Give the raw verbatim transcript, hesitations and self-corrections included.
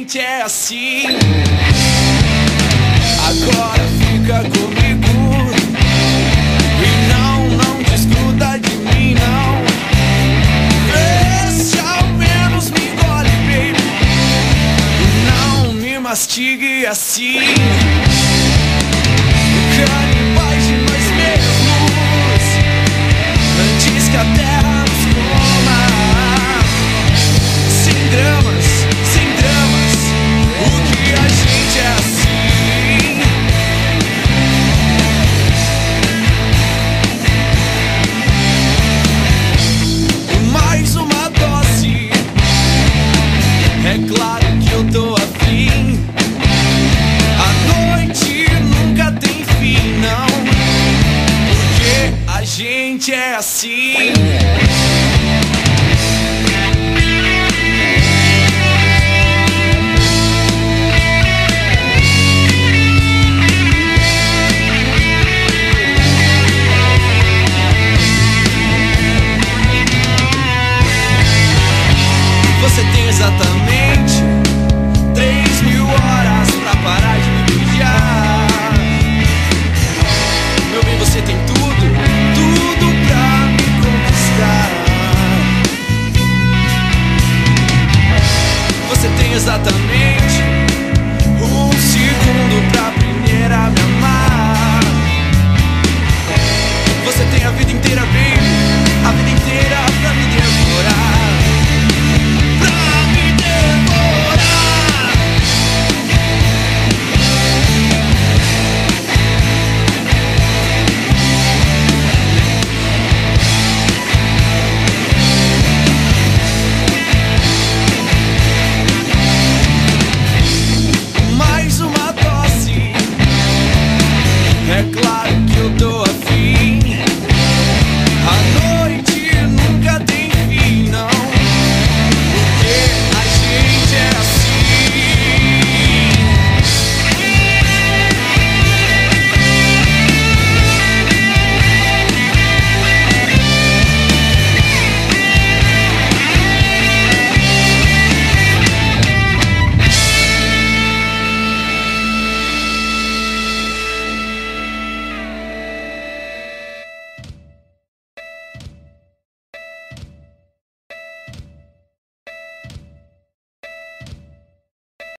gente é assim. Agora fica comigo e não, não desgruda de mim, não. Vê se ao menos me engole, baby. Não me mastigue assim. Canibais de nós mesmos, antes que a terra nos coma. Sem dramas, sem dramas, o que a gente é assim. Mais uma dose, é claro que eu tô afim. A noite nunca tem fim, não, porque a gente é assim. Você tem exatamente três mil horas pra parar de